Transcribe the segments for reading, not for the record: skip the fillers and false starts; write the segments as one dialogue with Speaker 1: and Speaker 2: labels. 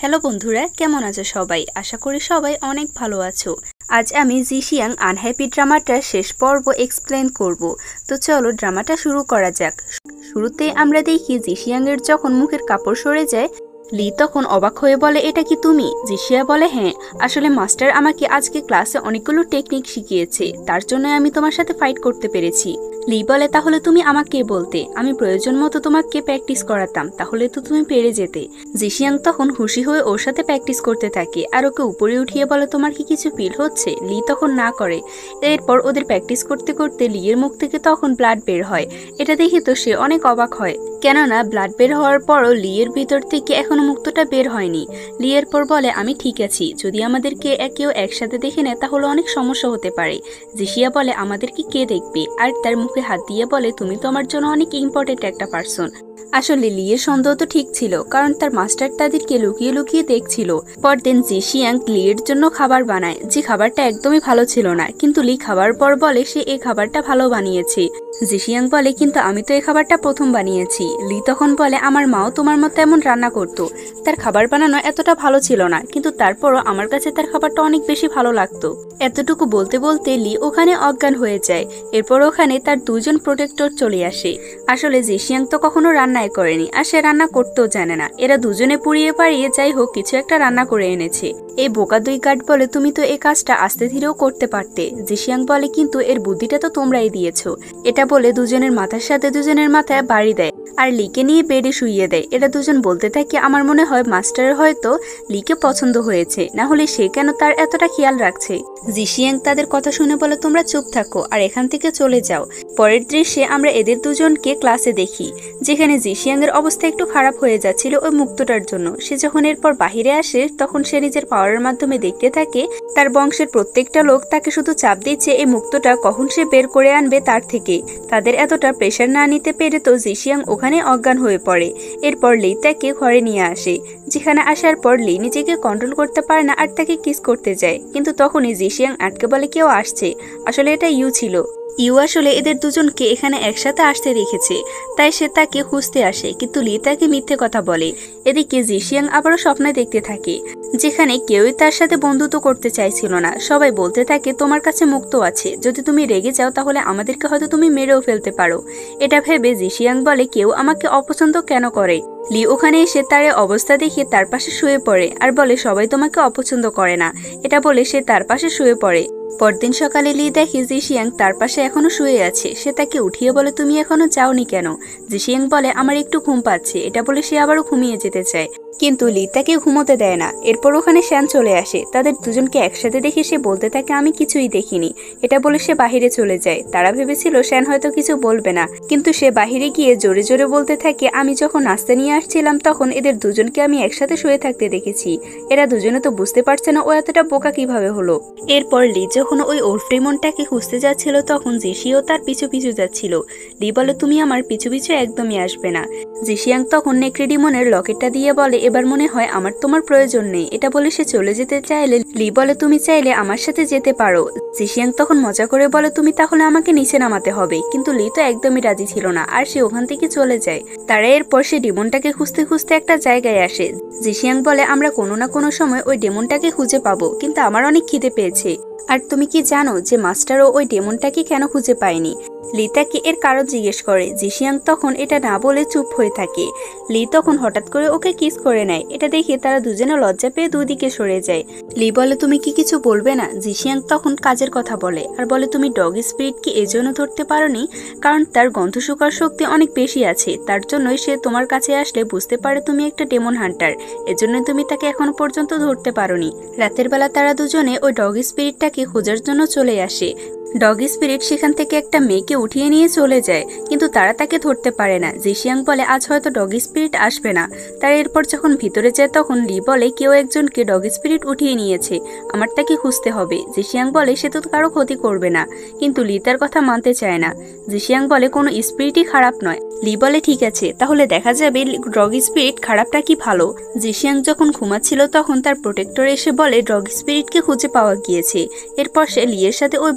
Speaker 1: Hello বন্ধুরা, কেমন আছো সবাই? আশা করি সবাই অনেক ভালো আছো। আজ আমি জিশিয়াং আনহ্যাপি ড্রামাটার শেষ পর্ব এক্সপ্লেন করব। তো চলো ড্রামাটা শুরু করা যাক। শুরুতে আমরা দেখি জিশিয়াং এর যখন মুখের কাপড় সরে যায়, লি তখন অবাক হয়ে বলে, এটা কি তুমি? জিশিয়া বলে, হ্যাঁ, আসলে মাস্টার আমাকে আজকে ক্লাসে অনেকগুলো টেকনিক শিখিয়েছে, তার জন্য আমি তোমার সাথে ফাইট করতে পেরেছি। লি বলে, তাহলে তুমি আমাকে বলতে, আমি প্রয়োজন মতো তোমাকে প্র্যাকটিস করাতাম, তাহলে তো তুমি পেরে যেতে। জিশিয়াং তখন খুশি হয়ে ওর সাথে প্র্যাকটিস করতে থাকে আর ওকে উপরে উঠিয়ে বলে, তোমার কি কিছু ফিল হচ্ছে? লি তখন না করে। এরপর ওদের প্র্যাকটিস করতে করতে লিয়ের মুখ থেকে তখন ব্লাড বের হয়। এটা দেখে তো সে অনেক অবাক হয়, কেননা ব্লাড বের হওয়ার পরও লিয়ের ভিতর থেকে এখনো মুক্তটা বের হয়নি। লিয়ের পর বলে, আমি ঠিক আছি, যদি আমাদেরকে কেউ একসাথে দেখে নেয় তাহলে অনেক সমস্যা হতে পারে। জিশিয়া বলে, আমাদেরকে কে দেখবে? আর তার মুখে হাত দিয়ে বলে, তুমি তো আমার জন্য অনেক ইম্পর্টেন্ট একটা পার্সন। আসলে লিয়ের সন্দেহ তো ঠিক ছিল, কারণ তার মাস্টার তাদেরকে লুকিয়ে লুকিয়ে দেখছিল। পরদিন জিশিয়াং লিয়ের জন্য খাবার বানায়, যে খাবারটা একদমই ভালো ছিল না, কিন্তু লি খাবার পর বলে সে এই খাবারটা ভালো বানিয়েছে। জিশিয়াং বলে, কিন্তু আমি তো এই খাবারটা প্রথম বানিয়েছি। লি তখন বলে, আমার মাও তোমার মতো এমন রান্না করতো, তার খাবার বানানো এতটা ভালো ছিল না, কিন্তু তারপরও আমার কাছে তার খাবারটা অনেক বেশি ভালো লাগতো। এতটুকু বলতে বলতে লি ওখানে অজ্ঞান হয়ে যায়। এরপর ওখানে তার দুজন প্রোটেক্টর চলে আসে। আসলে জিশিয়াং তো কখনো রান্নাই করেনি, আর সে রান্না করতেও জানে না। এরা দুজনে পুড়িয়ে পাড়িয়ে যাই হোক কিছু একটা রান্না করে এনেছে। এই বোকা দুই গার্ড বলে, তুমি তো এই কাজটা আস্তে ধীরেও করতে পারতে। জিশিয়াং বলে, কিন্তু এর বুদ্ধিটা তো তোমরাই দিয়েছো। এটা বলে দুজনের মাথার সাথে দুজনের মাথায় বাড়ি দেয় আর লিকে নিয়ে বেডে শুইয়ে দেয়। এরা দুজন বলতে থাকে, আমার মনে হয় মাস্টারের হয়তো লিকে পছন্দ হয়েছে, না হলে সে কেন তার এতটা খেয়াল রাখছে। জিশিয়াং তাদের কথা শুনে বলে, তোমরা চুপ থাকো আর এখান থেকে চলে যাও। পরের দৃশ্যে আমরা এদের দুজনকে ক্লাসে দেখি, যেখানে জিশিয়াং এর অবস্থা একটু খারাপ হয়ে যাচ্ছিল ওই মুক্তটার জন্য। সে যখন এরপর বাহিরে আসে তখন সে নিজের পাওয়ারের মাধ্যমে দেখতে থাকে তার বংশের প্রত্যেকটা লোক তাকে শুধু চাপ দিচ্ছে এই মুক্তটা কখন সে বের করে আনবে তার থেকে। তাদের এতটা প্রেশার না নিতে পেরে তো জিশিয়াং ওখানে অজ্ঞান হয়ে পড়ে। এরপর লি তাকে ঘরে নিয়ে আসে, যেখানে আসার পর লি নিজেকে কন্ট্রোল করতে পারে না আর তাকে কিস করতে যায়, কিন্তু তখনই জিশিয়াং আটকে বলে, কেউ আসছে। আসলে এটা ইউ ছিল। ইউ আসলে এদের দুজনকে এখানে একসাথে আসতে দেখেছে, তাই সে তাকে খুঁজতে আসে, কিন্তু লি তাকে মিথ্যে কথা বলে। এদিকে জিশিয়াং আবারও স্বপ্নে দেখতে থাকে, যেখানে কেউই তার সাথে বন্ধুত্ব করতে চাইছিল না। সবাই বলতে থাকে, তোমার কাছে মুক্ত আছে, যদি তুমি রেগে যাও তাহলে আমাদেরকে হয়তো তুমি মেরেও ফেলতে পারো। এটা ভেবে জিশিয়াং বলে, কেউ আমাকে অপছন্দ কেন করে? লি ওখানে এসে তার অবস্থা দেখে তার পাশে শুয়ে পড়ে আর বলে, সবাই তোমাকে অপছন্দ করে না। এটা বলে সে তার পাশে শুয়ে পড়ে। পরদিন সকালে লি দেখে জিশিয়াং তার পাশে এখনো শুয়ে আছে। সে তাকে উঠিয়ে বলে, তুমি এখনো যাওনি কেন? জিশিয়াং বলে, আমার একটু ঘুম পাচ্ছে। এটা বলে সে আবারও ঘুমিয়ে যেতে চায়, কিন্তু লি তাকে ঘুমোতে দেয় না। এরপর ওখানে শ্যান চলে আসে। তাদের দুজনকে একসাথে দেখে সে বলতে থাকে, আমি কিছুই দেখিনি। এটা বলে সে বাহিরে চলে যায়। তারা ভেবেছিল শ্যান হয়তো কিছু বলবে না, কিন্তু সে বাহিরে গিয়ে জোরে জোরে বলতে থাকে, আমি যখন নাস্তা নিয়ে আসছিলাম তখন এদের দুজনকে আমি একসাথে শুয়ে থাকতে দেখেছি। এরা দুজনে তো বুঝতে পারছে না ও এতটা বোকা কিভাবে হলো। এরপর লি যখন ওই ওরফ্রিমনটাকে খুঁজতে যাচ্ছিল তখন জিশিও তার পিছু পিছু যাচ্ছিল। লি বলে, তুমি আমার পিছু পিছু একদমই আসবে না। জিশিয়াং তখন নেক্রেডিমনের লকেটটা দিয়ে বলে, এবার মনে হয় আমার তোমার প্রয়োজন নেই। এটা বলে সে চলে যেতে চাইলে লি বলে, তুমি চাইলে আমার সাথে যেতে পারো। জিশিয়াং তখন মজা করে বলে, তুমি তাহলে আমাকে নিচে নামাতে হবে, কিন্তু লি তো একদমই রাজি ছিল না আর সে ওখান থেকে চলে যায়। তারা এরপর সে ডেমনটাকে খুঁজতে খুঁজতে একটা জায়গায় আসে। জিশিয়াং বলে, আমরা কোনো না কোনো সময় ওই ডেমনটাকে খুঁজে পাবো, কিন্তু আমার অনেক খিদে পেয়েছে। আর তুমি কি জানো যে মাস্টারও ওই ডেমনটাকে কেন খুঁজে পায়নি? লি তাকে এর কারণ জিজ্ঞেস করে। জিশিয়াং তখন এটা না বলে চুপ হয়ে থাকে। লি তখন হঠাৎ করে ওকে কিস করে নেয়। এটা দেখে তারা দুজনে লজ্জা পেয়ে দুদিকে সরে যায়। লি বলে, তুমি কি কিছু বলবে না? জিশিয়াং তখন কাজের কথা বলে আর বলে, তুমি ডগ স্পিরিট কি এজন্য ধরতে পারোনি কারণ তার গন্ধ শুকার শক্তি অনেক বেশি আছে, তার জন্যই সে তোমার কাছে আসলে বুঝতে পারে তুমি একটা ডেমন হান্টার, এজন্য তুমি তাকে এখনো পর্যন্ত ধরতে পারোনি। রাতের বেলা তারা দুজনে ওই ডগ স্পিরিটটাকে খোঁজার জন্য চলে আসে। ডগ স্পিরিট সেখান থেকে একটা মেয়েকে উঠিয়ে নিয়ে চলে যায়, কিন্তু তারা তাকে ধরতে পারে না। জিশিয়াং বলে, আজ হয়তো ডগ স্পিরিট আসবে না। তার এরপর যখন ভিতরে যায় তখন লি বলে, কেউ একজনকে ডগ স্পিরিট উঠিয়ে নিয়েছে, আমার তাকে খুঁজতে হবে। জিশিয়াং বলে, সে তো কারো ক্ষতি করবে না, কিন্তু লি তার কথা মানতে চায় না। জিশিয়াং বলে, কোনো স্পিরিটই খারাপ নয়। লি বলে, ঠিক আছে, তাহলে দেখা যাবে ডগ স্পিরিট খারাপটা কি ভালো। জিশিয়াং যখন ঘুমাচ্ছিল তখন তার প্রোটেক্টর এসে বলে ডগ স্পিরিটকে খুঁজে পাওয়া গিয়েছে। এরপর সে লিয়ের সাথে ওই বাড়িতে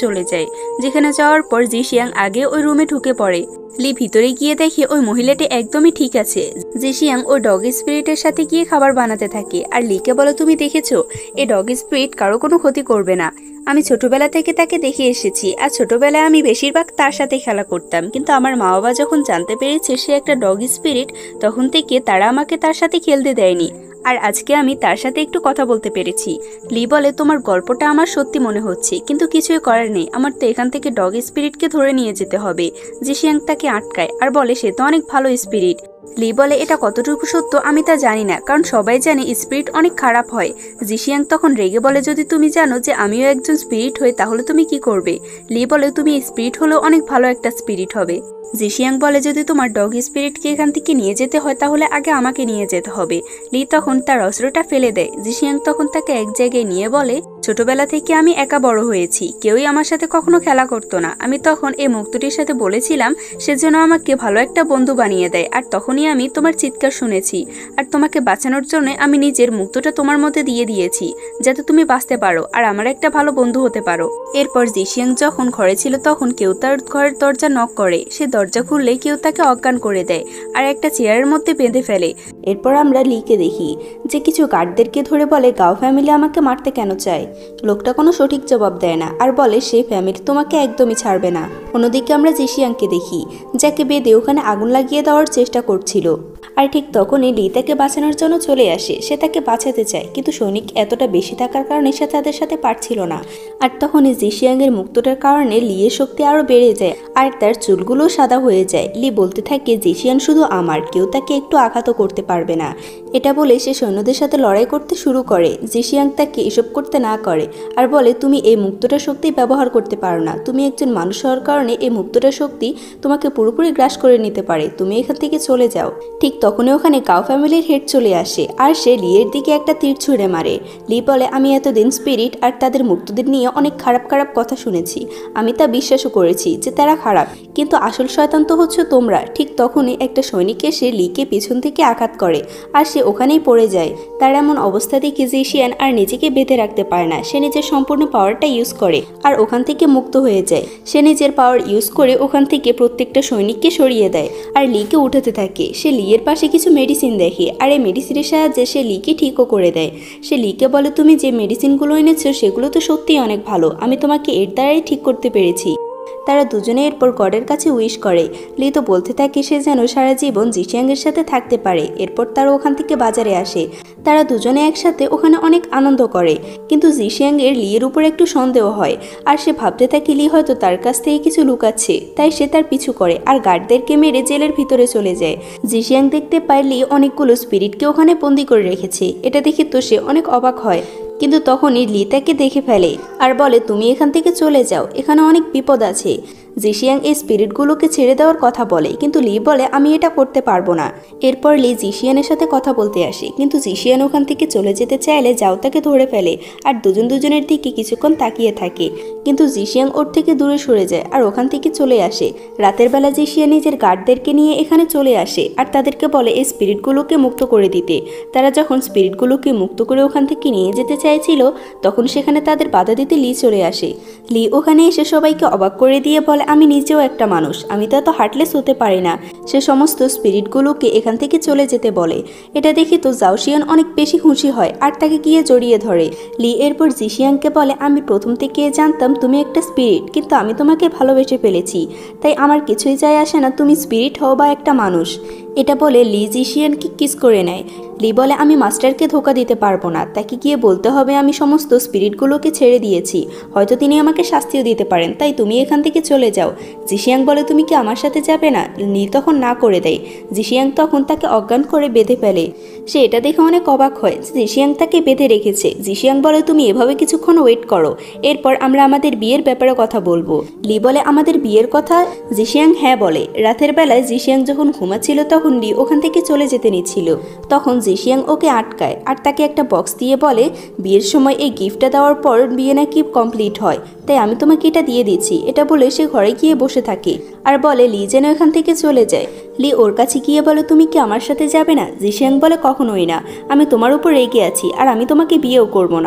Speaker 1: চলে যায়, যেখানে যাওয়ার পর জিশিয়াং আগে ওই রুমে ঢুকে পড়ে। লি ভিতরে গিয়ে দেখে ওই মহিলাটি একদমই ঠিক আছে। জিশিয়াং ওই ডগ স্পিরিটের সাথে গিয়ে খাবার বানাতে থাকে আর লিকে বলে, তুমি দেখেছো এই ডগ স্পিরিট কারো কোনো ক্ষতি করবে না। আমি ছোটবেলা থেকে তাকে দেখে এসেছি আর ছোটবেলায় আমি বেশিরভাগ তার সাথে খেলা করতাম, কিন্তু আমার মা বাবা যখন জানতে পেরেছে সে একটা ডগ স্পিরিট, তখন থেকে তারা আমাকে তার সাথে খেলতে দেয়নি। আর আজকে আমি তার সাথে একটু কথা বলতে পেরেছি। লি বলে, তোমার গল্পটা আমার সত্যি মনে হচ্ছে, কিন্তু কিছুই করার নেই, আমার তো এখান থেকে ডগ স্পিরিটকে ধরে নিয়ে যেতে হবে। জিশিয়াং তাকে আটকায় আর বলে সে তো অনেক ভালো স্পিরিট। লি বলে, এটা কতটুকু সত্য আমি তা জানি না, কারণ সবাই জানে স্পিরিট অনেক খারাপ হয়। জিশিয়াং তখন রেগে বলে, যদি তুমি জানো যে আমিও একজন স্পিরিট হই তাহলে তুমি কি করবে? লি বলে, তুমি স্পিরিট হলেও অনেক ভালো একটা স্পিরিট হবে। জিশিয়াং বলে, যদি তোমার ডগ স্পিরিটকে এখান থেকে নিয়ে যেতে হয় তাহলে আগে আমাকে নিয়ে যেতে হবে। লি তখন তার অস্ত্রটা ফেলে দেয়। জিশিয়াং তখন তাকে এক জায়গায় নিয়ে বলে, ছোটবেলা থেকে আমি একা বড় হয়েছি, কেউই আমার সাথে কখনো খেলা করতো না। আমি তখন এই মুক্তটির সাথে বলেছিলাম সেজন্য আমাকে ভালো একটা বন্ধু বানিয়ে দেয়, আর তখনই আমি তোমার চিৎকার শুনেছি, আর তোমাকে বাঁচানোর জন্য আমি নিজের মুক্তটা তোমার মধ্যে দিয়ে দিয়েছি যাতে তুমি বাঁচতে পারো আর আমার একটা ভালো বন্ধু হতে পারো। এরপর জিশিয়াং যখন ঘরে ছিল তখন কেউ তার ঘরের দরজা নক করে। সে দরজা খুললে কেউ তাকে অজ্ঞান করে দেয় আর একটা চেয়ারের মধ্যে বেঁধে ফেলে। এরপর আমরা লিকে দেখি যে কিছু গার্ডদেরকে ধরে বলে, গাও ফ্যামিলি আমাকে মারতে কেন চায়? লোকটা কোনো সঠিক জবাব দেয় না আর বলে সেই ফ্যামিলি তোমাকে একদমই ছাড়বে না। অন্যদিকে আমরা জিশিয়াংকে দেখি যাকে বেঁধে ওখানে আগুন লাগিয়ে দেওয়ার চেষ্টা করছিল, আর ঠিক তখনই লি তাকে বাঁচানোর জন্য চলে আসে। সে তাকে বাঁচাতে চায়, কিন্তু সৈনিক এতটা বেশি থাকার কারণে সে তাদের সাথে পারছিল না। আর তখনই জিশিয়াং এর মুক্তটার কারণে লিয়ের শক্তি আরো বেড়ে যায় আর তার চুলগুলো সাদা হয়ে যায়। লি বলতে থাকে, জিশিয়ান শুধু আমার, কেউ তাকে একটু আঘাতও করতে পারবে না। এটা বলে সে সৈন্যদের সাথে লড়াই করতে শুরু করে। জিশিয়াং তাকে এসব করতে না করে আর বলে, তুমি এই মুক্তটার শক্তি ব্যবহার করতে পারো না, তুমি একজন মানুষ হওয়ার কারণে এই মুক্তটার শক্তি তোমাকে পুরোপুরি গ্রাস করে নিতে পারে, তুমি এখান থেকে চলে যাও। ঠিক তখনই ওখানে গাও ফ্যামিলির হেড চলে আসে আর সে লিয়ের দিকে একটা তীর ছুঁড়ে মারে। লি বলে, আমি এতদিন স্পিরিট আর তাদের মুক্তদের নিয়ে অনেক খারাপ খারাপ কথা শুনেছি, আমি তা বিশ্বাসও করেছি যে তারা খারাপ, কিন্তু আসল শয়তান তো হচ্ছে তোমরা। ঠিক তখনই একটা সৈনিক এসে লিকে পিছন থেকে আঘাত করে আর সে ওখানেই পড়ে যায়। তার এমন অবস্থা দেখে জিশিয়ান আর নিজেকে বেঁধে রাখতে পারে না। সে নিজের সম্পূর্ণ পাওয়ারটা ইউজ করে আর ওখান থেকে মুক্ত হয়ে যায়। সে নিজের পাওয়ার ইউজ করে ওখান থেকে প্রত্যেকটা সৈনিককে সরিয়ে দেয় আর লিকে উঠাতে থাকে। সে লিয়ের পাশে কিছু মেডিসিন দেখে আর এই মেডিসিনের সাহায্যে সে লিকে ঠিকও করে দেয়। সে লিকে বলে, তুমি যে মেডিসিনগুলো এনেছো সেগুলো তো সত্যিই অনেক ভালো, আমি তোমাকে এর দ্বারাই ঠিক করতে পেরেছি। তারা দুজনে এরপর গডের কাছে উইশ করে। লি তো বলতে থাকে সে যেন সারা জীবন জিশিয়াংয়ের সাথে থাকতে পারে। এরপর তারা ওখান থেকে বাজারে আসে। তারা দুজনে একসাথে ওখানে অনেক আনন্দ করে, কিন্তু জিশিয়াংয়ের লিয়ের উপর একটু সন্দেহ হয় আর সে ভাবতে থাকে লি হয়তো তার কাছ থেকে কিছু লুকাচ্ছে, তাই সে তার পিছু করে আর গার্ডদেরকে মেরে জেলের ভিতরে চলে যায়। জিশিয়াং দেখতে পায় লি অনেকগুলো স্পিরিটকে ওখানে বন্দি করে রেখেছে। এটা দেখে তো সে অনেক অবাক হয়, কিন্তু তখনই লি তাকে দেখে ফেলে আর বলে, তুমি এখান থেকে চলে যাও, এখানে অনেক বিপদ আছে। জিশিয়াং এই স্পিরিটগুলোকে ছেড়ে দেওয়ার কথা বলে, কিন্তু লি বলে, আমি এটা করতে পারবো না। এরপর লি জিশিয়ানের সাথে কথা বলতে আসে, কিন্তু জিশিয়ান ওখান থেকে চলে যেতে চাইলে যাও তাকে ধরে ফেলে আর দুজনের দিকে কিছুক্ষণ তাকিয়ে থাকে, কিন্তু জিশিয়াং ওর থেকে দূরে সরে যায় আর ওখান থেকে চলে আসে। রাতের বেলা জিশিয়ান নিজের গার্ডদেরকে নিয়ে এখানে চলে আসে আর তাদেরকে বলে এই স্পিরিটগুলোকে মুক্ত করে দিতে। তারা যখন স্পিরিটগুলোকে মুক্ত করে ওখান থেকে নিয়ে যেতে চাইছিল তখন সেখানে তাদের বাধা দিতে লি চলে আসে। লি ওখানে এসে সবাইকে অবাক করে দিয়ে বলে, আমি নিজেও একটা মানুষ, আমি তো এত হার্টলেস হতে পারি না। সে সমস্ত স্পিরিটগুলোকে এখান থেকে চলে যেতে বলে। এটা দেখে তো জাওশিয়ান অনেক বেশি খুশি হয় আর তাকে গিয়ে জড়িয়ে ধরে। লি এরপর জিশিয়াংকে বলে, আমি প্রথম থেকে জানতাম তুমি একটা স্পিরিট, কিন্তু আমি তোমাকে ভালোবেসে ফেলেছি, তাই আমার কিছুই যায় আসে না তুমি স্পিরিট হও বা একটা মানুষ। এটা বলে লি জিশিয়ানকে কিস করে নেয়। লি বলে, আমি মাস্টারকে ধোকা দিতে পারবো না, তাকে গিয়ে বলতে হবে আমি সমস্ত স্পিরিটগুলোকে ছেড়ে দিয়েছি, হয়তো তিনি আমাকে শাস্তিও দিতে পারেন, তাই তুমি এখান থেকে চলে যাও। জিশিয়াং বলে, তুমি কি আমার সাথে যাবে না? লি তখন না করে দেয়। জিশিয়াং তখন তাকে অজ্ঞান করে বেঁধে ফেলে। সে এটা দেখে অনেক অবাক হয়, জিশিয়াং তাকে বেঁধে রেখেছে। জিশিয়াং বলে, তুমি এভাবে কিছুক্ষণ ওয়েট করো, এরপর আমরা আমাদের বিয়ের ব্যাপারে কথা বলবো। লি বলে, আমাদের বিয়ের কথা? জিশিয়াং হ্যাঁ বলে। রাতের বেলায় জিশিয়াং যখন ঘুমাচ্ছিল তখন লি ওখান থেকে চলে যেতে নিচ্ছিল, তখন জিশিয়াং ওকে আটকায় আর তাকে একটা বক্স দিয়ে বলে, বিয়ের সময় এই গিফটটা দেওয়ার পর বিয়ে নাকি কমপ্লিট হয়, তাই আমি তোমাকে এটা দিয়ে দিচ্ছি। এটা বলে সে ঘরে গিয়ে বসে থাকে আর বলে লি যেন এখান থেকে চলে যায়। লি ওর কাছে গিয়ে বলে, তুমি কি আমার সাথে যাবে না? জিশিয়াং বলে, কখনোই না, আমি তোমার উপর রেগে আছি আর আমি তোমাকে বিয়েও করব না।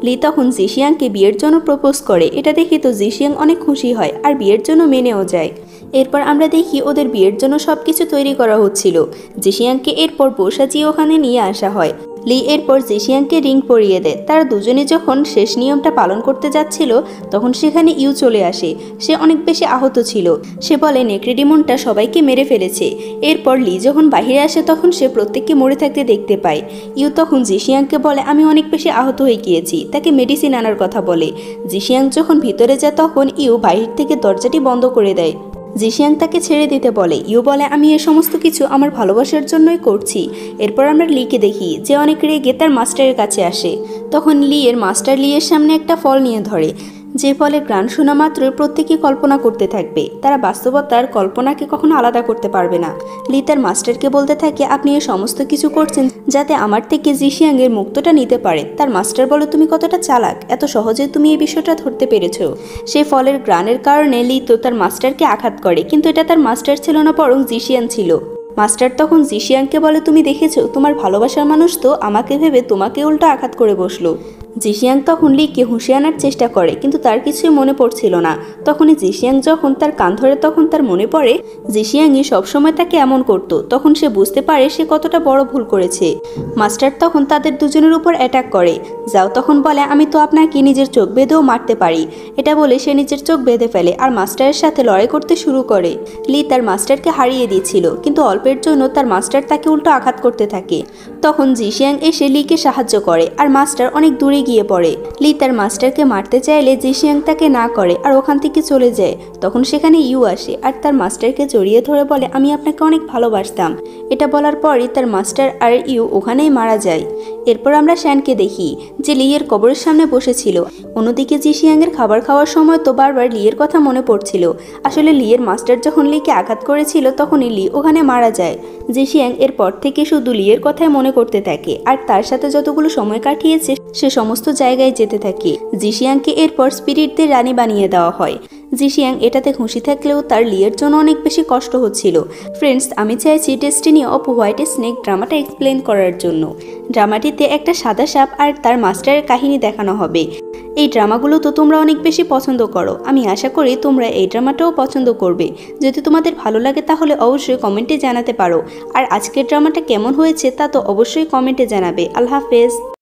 Speaker 1: লি তখন জিশিয়াংকে বিয়ের জন্য প্রপোজ করে। এটা দেখে তো জিশিয়াং অনেক খুশি হয় আর বিয়ের জন্য মেনেও যায়। এরপর আমরা দেখি ওদের বিয়ের জন্য সবকিছু তৈরি করা হচ্ছিল। জিশিয়াংকে এরপর বউ সাজিয়ে ওখানে নিয়ে আসা হয়। লি এরপর জিশিয়াংকে রিং পরিয়ে দেয়। তারা দুজনে যখন শেষ নিয়মটা পালন করতে যাচ্ছিল তখন সেখানে ইউ চলে আসে। সে অনেক বেশি আহত ছিল। সে বলে নেক্রেডিমনটা সবাইকে মেরে ফেলেছে। এরপর লি যখন বাহিরে আসে তখন সে প্রত্যেককে মরে থাকতে দেখতে পায়। ইউ তখন জিশিয়াংকে বলে আমি অনেক বেশি আহত হয়ে গিয়েছি, তাকে মেডিসিন আনার কথা বলে। জিশিয়াং যখন ভিতরে যায় তখন ইউ বাহির থেকে দরজাটি বন্ধ করে দেয়। জিশিয়াং তাকে ছেড়ে দিতে বলে। ইউ বলে আমি এ সমস্ত কিছু আমার ভালোবাসার জন্যই করছি। এরপর আমরা লিকে দেখি যে অনেক রেগে তার মাস্টারের কাছে আসে। তখন লিয়ের মাস্টার লিয়ের সামনে একটা ফল নিয়ে ধরে, যে ফলের গ্রান শোনা মাত্রই প্রত্যেকেই কল্পনা করতে থাকবে। তারা বাস্তবতার কল্পনাকে কখনো আলাদা করতে পারবে না। লি তার মাস্টারকে বলতে থাকে আপনি এ সমস্ত কিছু করছেন যাতে আমার থেকে জিশিয়াংয়ের মুক্তটা নিতে পারেন। তার মাস্টার বলে তুমি কতটা চালাক, এত সহজে তুমি এই বিষয়টা ধরতে পেরেছো। সেই ফলের গ্রানের কারণে লি তো তার মাস্টারকে আঘাত করে, কিন্তু এটা তার মাস্টার ছিল না বরং জিশিয়াং ছিল। মাস্টার তখন জিশিয়াংকে বলে তুমি দেখেছো তোমার ভালোবাসার মানুষ তো আমাকে ভেবে তোমাকে উল্টো আঘাত করে বসলো। জিশিয়াং তখন লিকে হুঁশিয়ে আনার চেষ্টা করে, কিন্তু তার কিছুই মনে পড়ছিল না। তখনই জিশিয়াং যখন তার কান ধরে তখন তার মনে পড়ে জিশিয়াংই সবসময় তাকে এমন করতো। তখন সে বুঝতে পারে সে কতটা বড় ভুল করেছে। মাস্টার তখন তাদের দুজনের উপর অ্যাটাক করে। যাও তখন বলে আমি তো আপনাকে নিজের চোখ বেঁধেও মারতে পারি। এটা বলে সে নিজের চোখ বেঁধে ফেলে আর মাস্টারের সাথে লড়াই করতে শুরু করে। লি তার মাস্টারকে হারিয়ে দিয়েছিল, কিন্তু অল্পের জন্য তার মাস্টার তাকে উল্টো আঘাত করতে থাকে। তখন জিশিয়াং এসে লিকে সাহায্য করে আর মাস্টার অনেক দূরে গিয়ে পড়ে। লি তার মাস্টারকে মারতে চাইলে জিশিয়াং তাকে না করে আর ওখান থেকে চলে যায়। তখন সেখানে ইউ আসে আর তার মাস্টারকে জড়িয়ে ধরে বলে আমি আপনাকে অনেক ভালোবাসতাম। এটা বলার পরই তার মাস্টার আর ইউ ওখানেই মারা যায়। এরপর আমরা শ্যানকে দেখি যে লিয়ের কবরের সামনে বসেছিল। অন্যদিকে জিশিয়াংয়ের খাবার খাওয়ার সময় তো বারবার লিয়ের কথা মনে পড়ছিল। আসলে লিয়ের মাস্টার যখন লিকে আঘাত করেছিল তখনই লি ওখানে মারা যায়। জিশিয়াং এরপর থেকে শুধু লিয়ের কথাই মনে করতে থাকে আর তার সাথে যতগুলো সময় কাটিয়েছে সে সমস্ত জায়গায় যেতে থাকে। জিশিয়াংকে এরপর স্পিরিটদের রানী বানিয়ে দেওয়া হয়। জিশিয়াং এটাতে খুশি থাকলেও তার লিয়ের জন্য অনেক বেশি কষ্ট হচ্ছিল। ফ্রেন্ডস, আমি চাইছি ডেস্টিনি অফ হোয়াইট স্নেক ড্রামাটা এক্সপ্লেন করার জন্য। ড্রামাটিতে একটা সাদা সাপ আর তার মাস্টারের কাহিনী দেখানো হবে। এই ড্রামাগুলো তো তোমরা অনেক বেশি পছন্দ করো। আমি আশা করি তোমরা এই ড্রামাটাও পছন্দ করবে। যদি তোমাদের ভালো লাগে তাহলে অবশ্যই কমেন্টে জানাতে পারো। আর আজকের ড্রামাটা কেমন হয়েছে তা তো অবশ্যই কমেন্টে জানাবে। আল্লাহ হাফেজ।